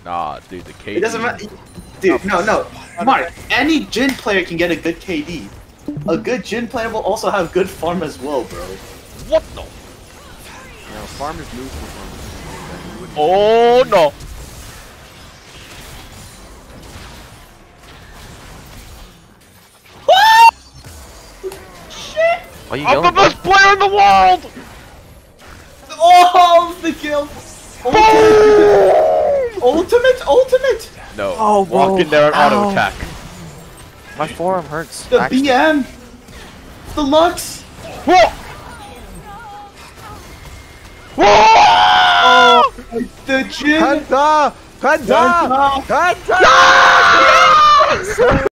Nah, dude, the KD. It doesn't matter. Dude, no. Mark, any Jhin player can get a good KD. A good Jhin player will also have good farm as well, bro. What the? No, farmers lose performance. Oh no! Shit! Why you I'm the yelling? best player in the world! Oh, the kill! Ultimate! No. Oh, bro. Walk in there and Ow. auto attack. My forearm hurts. The actually. BM! The Lux! Whoa! Whoa! Oh, the Jhin! Penta! Penta! Penta! Penta!